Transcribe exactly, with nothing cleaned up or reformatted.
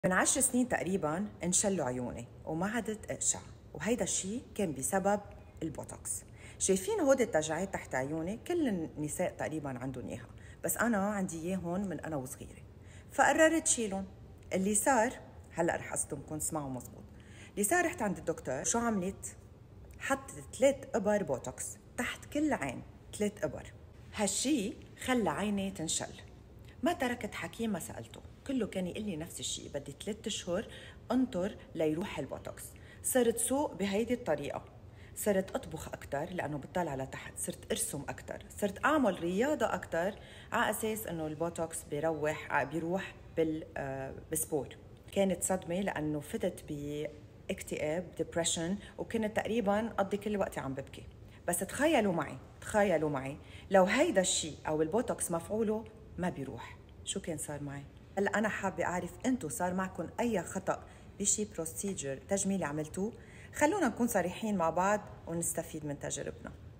من عشر سنين تقريبا انشلوا عيوني وما عدت اقشع، وهيدا الشيء كان بسبب البوتوكس. شايفين هودي التجاعيد تحت عيوني؟ كل النساء تقريبا عندهم اياها، بس انا عندي اياهم من انا وصغيره، فقررت شيلهم. اللي صار هلا رح اصدمكم، اسمعوا مزبوط. اللي صار رحت عند الدكتور، شو عملت؟ حطت ثلاث ابر بوتوكس تحت كل عين، ثلاث ابر. هالشي خلى عيني تنشل. ما تركت حكيم ما سألته، كله كان يقول لي نفس الشيء، بدي ثلاث اشهر انطر ليروح البوتوكس. صرت سوق بهيدي الطريقه، صرت اطبخ اكثر لانه بطلع لتحت، صرت ارسم اكثر، صرت اعمل رياضه اكثر على اساس انه البوتوكس بيروح بيروح بال بسبور. كانت صدمه لانه فتت باكتئاب ديبرشن، وكنت تقريبا اقضي كل وقتي عم ببكي. بس تخيلوا معي تخيلوا معي لو هيدا الشيء او البوتوكس مفعوله ما بيروح، شو كان صار معي؟ هلا انا حابه اعرف انتم صار معكم اي خطا بشي بروسيجر تجميلي عملتوه؟ خلونا نكون صريحين مع بعض ونستفيد من تجاربنا.